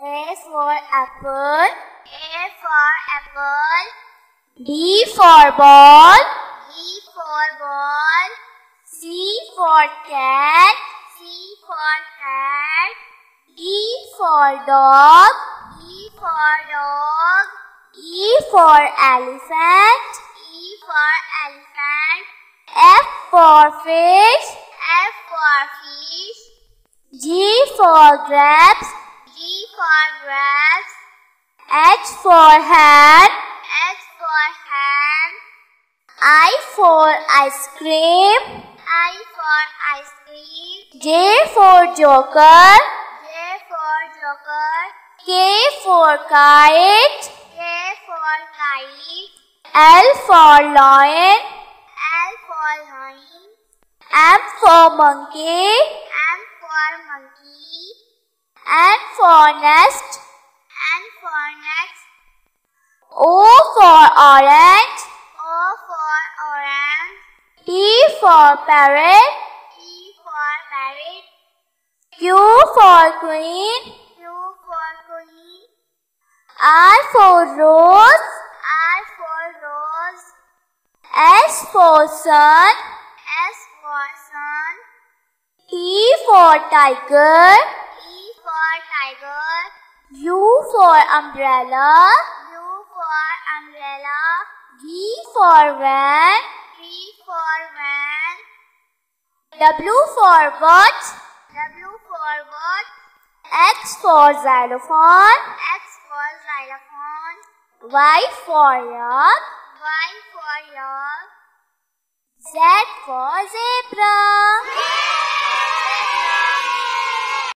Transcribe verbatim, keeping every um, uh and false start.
A for apple. A for apple. B for ball. B for ball. C for cat. C for cat. D for dog. E for dog. E for elephant. E for elephant. F for fish. F for fish. G for grapes. G for grapes. H for hen. H for hen. I for ice cream. I for ice cream. J for joker. J for joker. K for kite. K for kite. L for lion. L for lion. M for monkey. M for monkey. N for nest. N for next. O for orange. O for orange. P for parrot. P for parrot. Q for queen. Q for queen. R for rose. R for rose. S for sun. S for sun. T for tiger. T for tiger. U for umbrella. U for umbrella. V for van. V for van. W for watch. W for watch. X for xylophone. X for xylophone. Y for yak. Y for yak. Z for zebra.